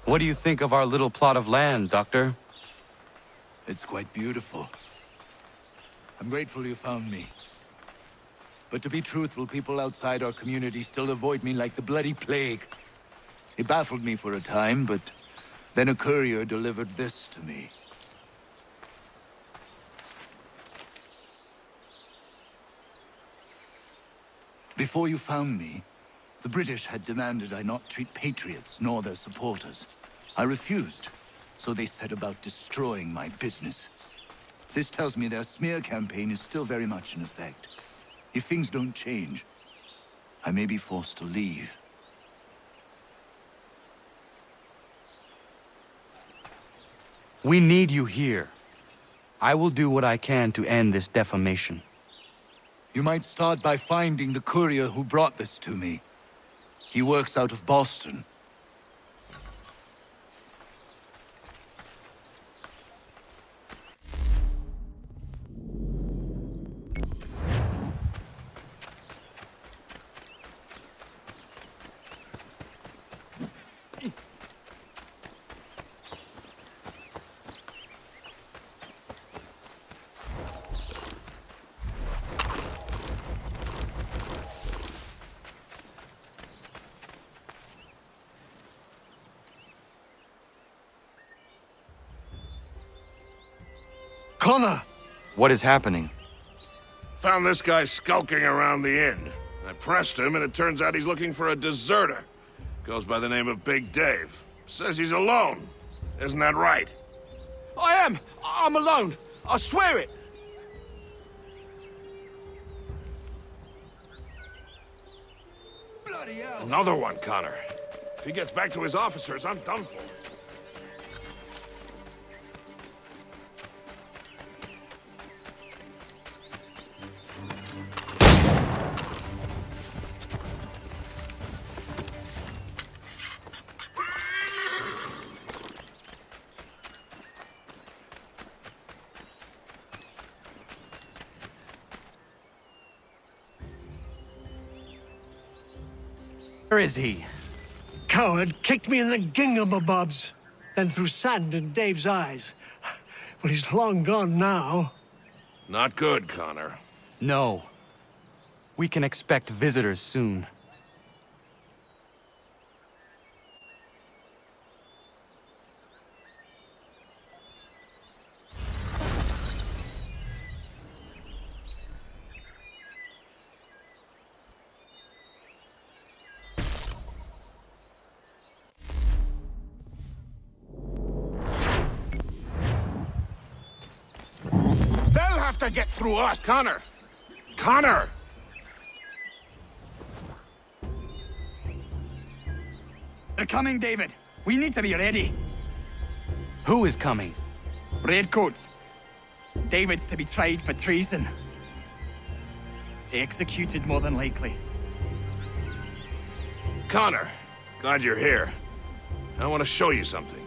What do you think of our little plot of land, Doctor? It's quite beautiful. I'm grateful you found me. But to be truthful, people outside our community still avoid me like the bloody plague. It baffled me for a time, but then a courier delivered this to me. Before you found me, the British had demanded I not treat patriots nor their supporters. I refused, so they set about destroying my business. This tells me their smear campaign is still very much in effect. If things don't change, I may be forced to leave. We need you here. I will do what I can to end this defamation. You might start by finding the courier who brought this to me. He works out of Boston. Connor! What is happening? Found this guy skulking around the inn. I pressed him, and it turns out he's looking for a deserter. Goes by the name of Big Dave. Says he's alone. Isn't that right? I am! I'm alone! I swear it! Bloody hell! Another one, Connor. If he gets back to his officers, I'm done for. Where is he? Coward kicked me in the gingamabobs, then threw sand in Dave's eyes. Well, he's long gone now. Not good, Connor. No. We can expect visitors soon. They'll have to get through us, Connor! Connor! They're coming, David. We need to be ready. Who is coming? Redcoats. David's to be tried for treason. Executed, more than likely. Connor, glad you're here. I want to show you something.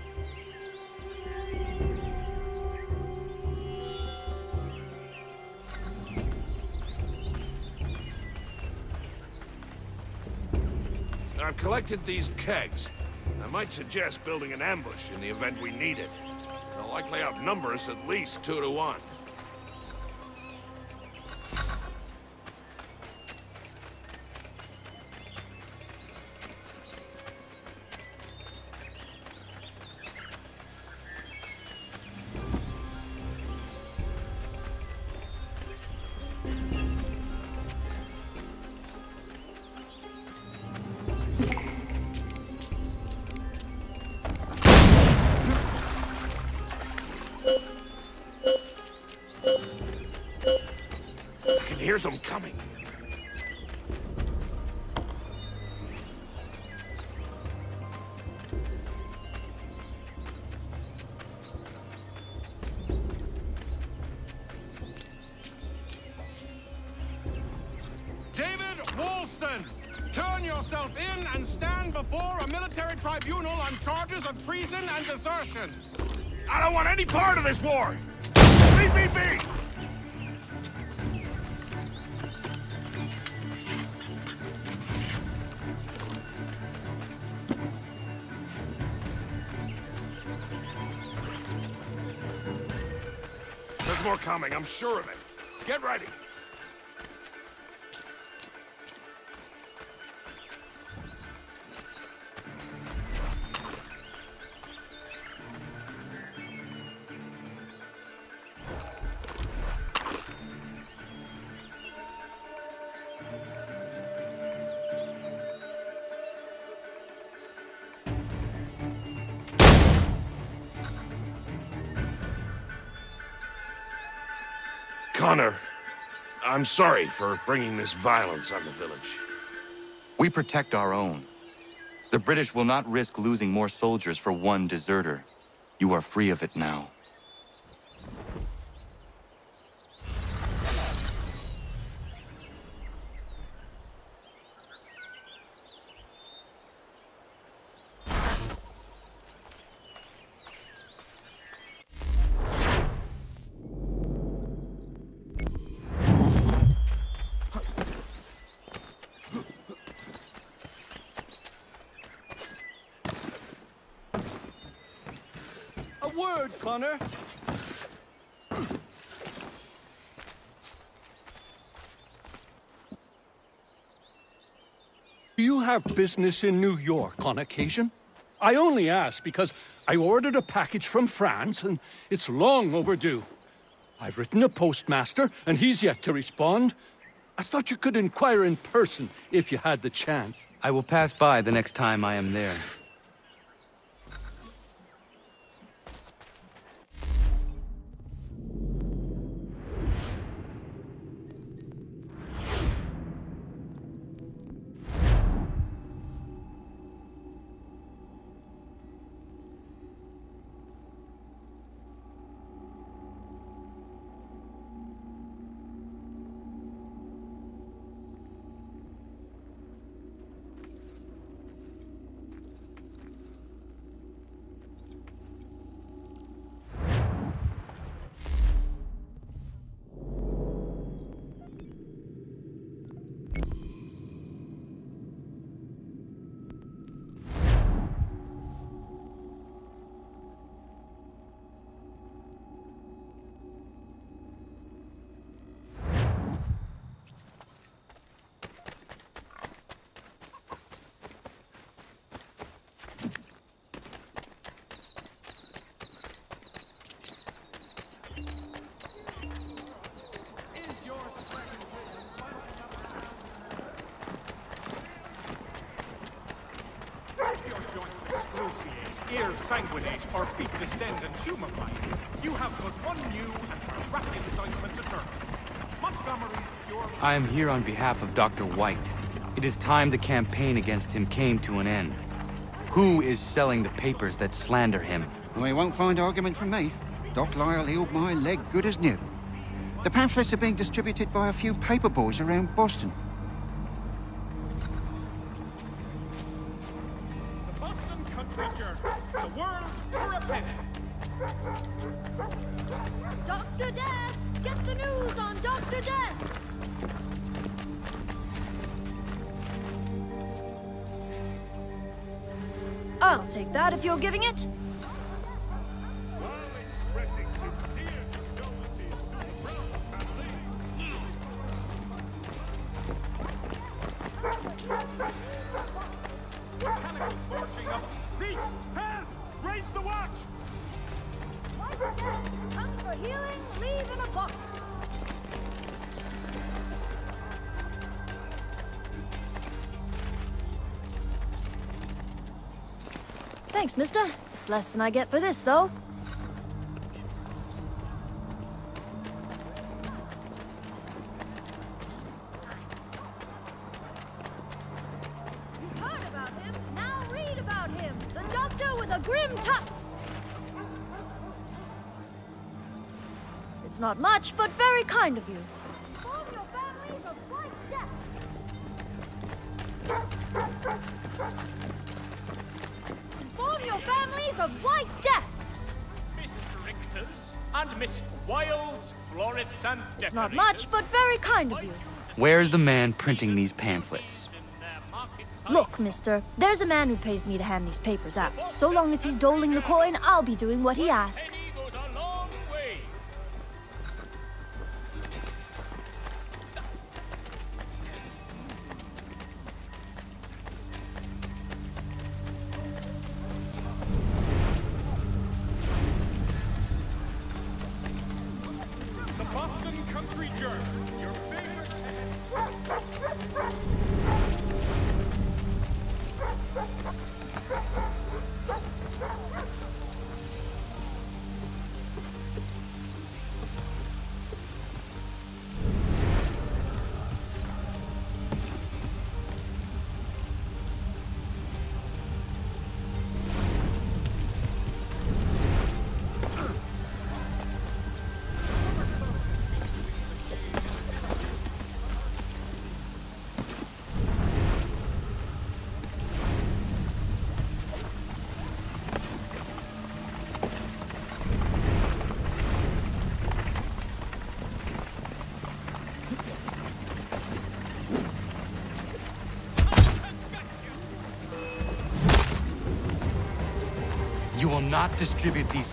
I've collected these kegs. I might suggest building an ambush in the event we need it. They'll likely outnumber us at least 2 to 1. I can hear them coming. David Walston, turn yourself in and stand before a military tribunal on charges of treason and desertion. I don't want any part of this war! Leave me be! There's more coming, I'm sure of it. Get ready. Connor, I'm sorry for bringing this violence on the village. We protect our own. The British will not risk losing more soldiers for one deserter. You are free of it now. Word, Connor. Do you have business in New York on occasion? I only ask because I ordered a package from France and it's long overdue. I've written a postmaster and he's yet to respond. I thought you could inquire in person if you had the chance. I will pass by the next time I am there. Ears sanguinate, or feet distend and tumefy. You have but one new and rapid assignment to turn. Montgomery's pure... I am here on behalf of Dr. White. It is time the campaign against him came to an end. Who is selling the papers that slander him? Well, you won't find argument from me. Doc Lyle healed my leg good as new. The pamphlets are being distributed by a few paper boys around Boston. The Boston Country Journal. The world for a penny. Dr. Death! Get the news on Dr. Death! I'll take that if you're giving it. While expressing sincere condolences to the Brown family. Mechanical forging of... Thief! Help! Raise the watch! Dr. Death, come for healing, leave in a box. Thanks, mister. It's less than I get for this, though. You've heard about him, now read about him. The doctor with a grim touch. It's not much, but very kind of you. Inform your families of White Death. Inform your families of White Death. Mr. Richters and Miss Wilds, florists and decorators. It's not much, but very kind of you. Where's the man printing these pamphlets? Look, mister, there's a man who pays me to hand these papers out. So long as he's doling the coin, I'll be doing what he asks. You will not distribute these...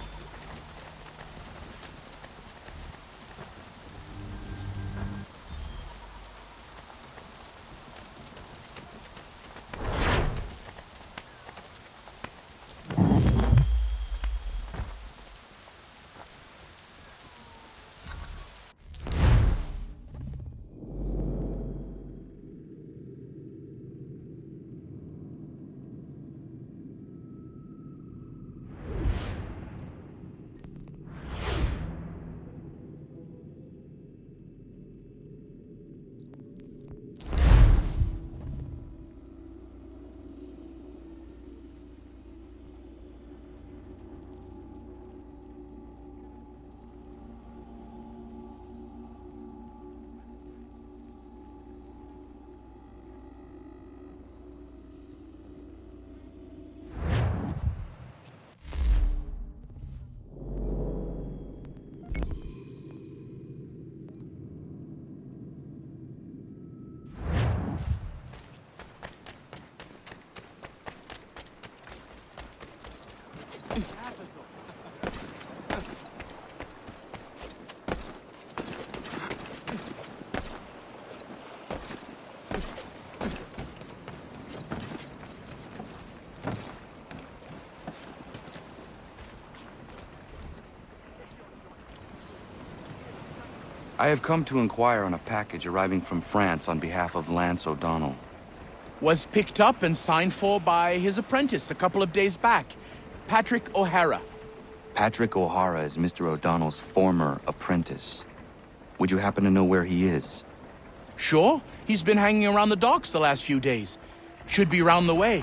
I have come to inquire on a package arriving from France on behalf of Lance O'Donnell. Was picked up and signed for by his apprentice a couple of days back, Patrick O'Hara. Patrick O'Hara is Mr. O'Donnell's former apprentice. Would you happen to know where he is? Sure, he's been hanging around the docks the last few days. Should be round the way.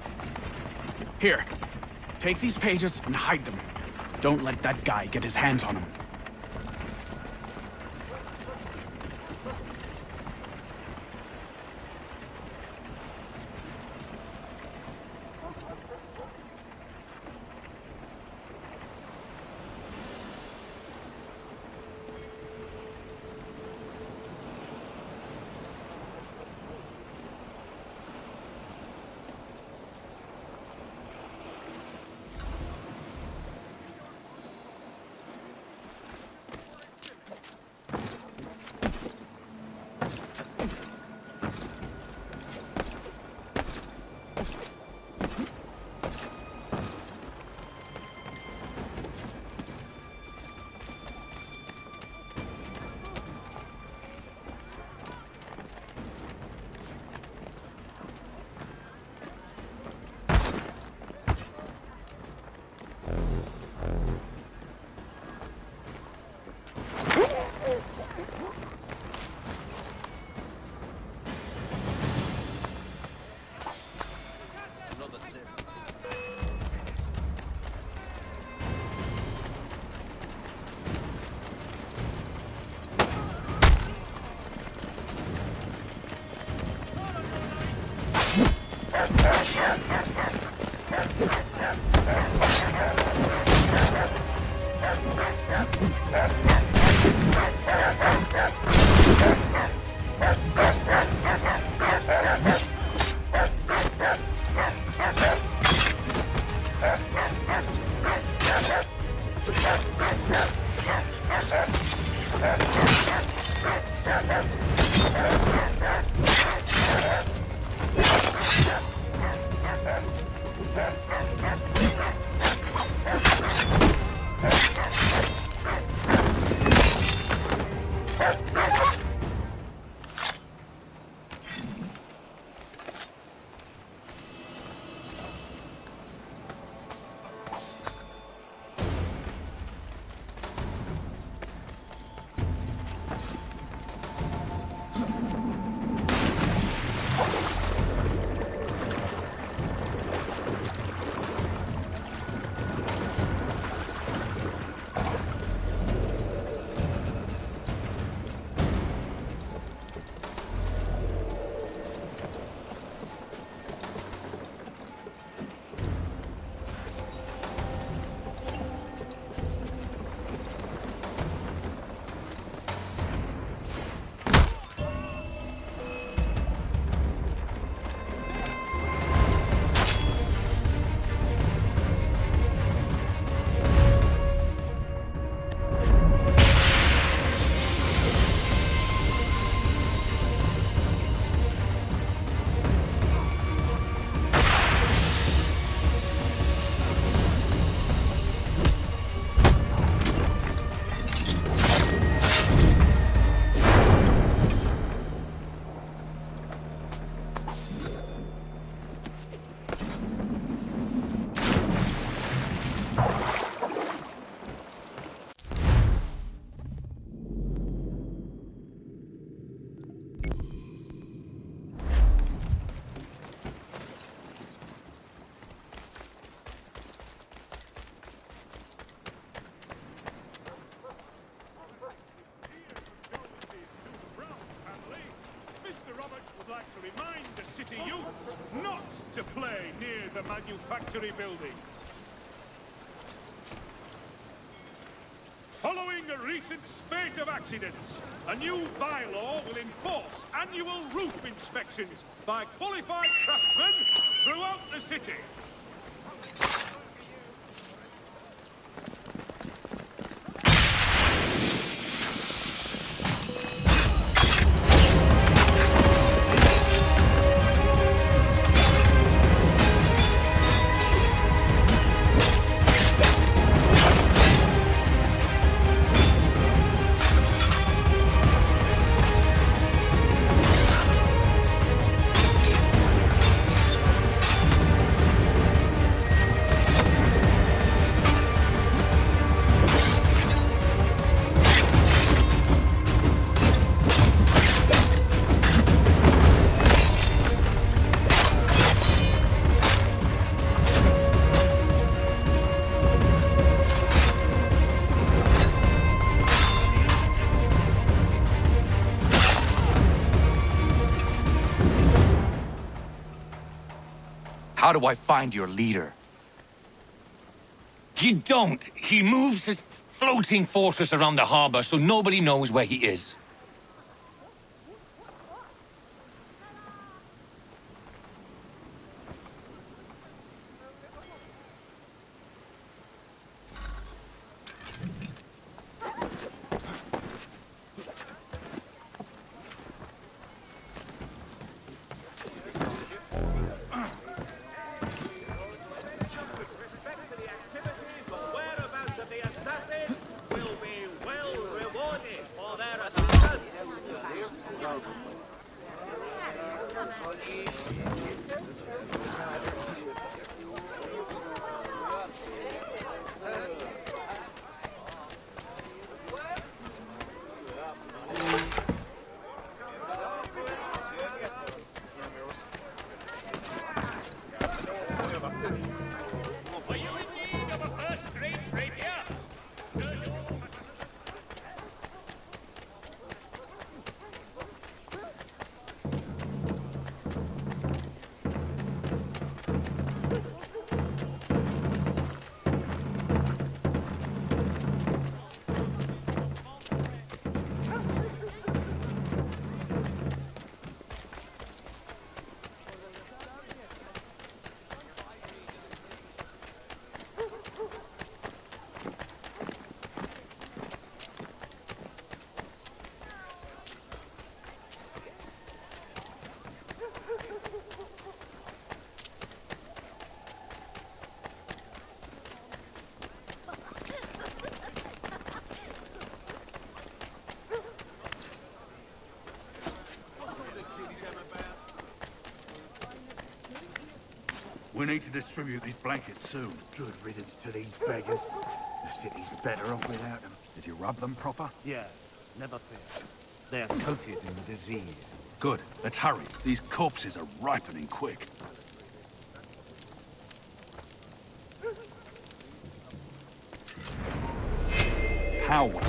Here, take these pages and hide them. Don't let that guy get his hands on them. the manufactory buildings. Following a recent spate of accidents, a new bylaw will enforce annual roof inspections by qualified craftsmen throughout the city. How do I find your leader? You don't. He moves his floating fortress around the harbor so nobody knows where he is. We need to distribute these blankets soon. Good riddance to these beggars. The city's better off without them. Did you rub them proper? Yeah, never fail. They are coated in disease. Good. Let's hurry. These corpses are ripening quick. How well?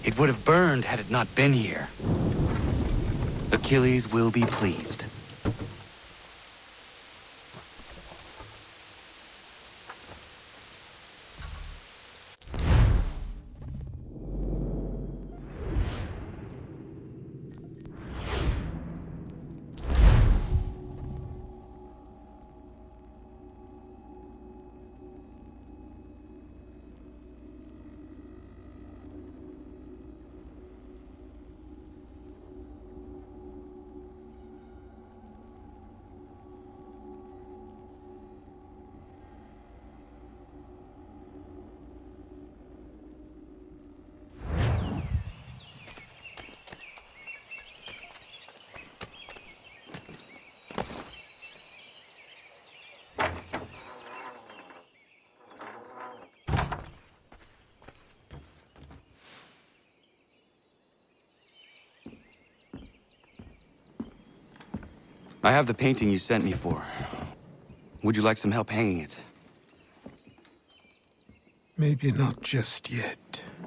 It would have burned had it not been here. Achilles will be pleased. I have the painting you sent me for. Would you like some help hanging it? Maybe not just yet.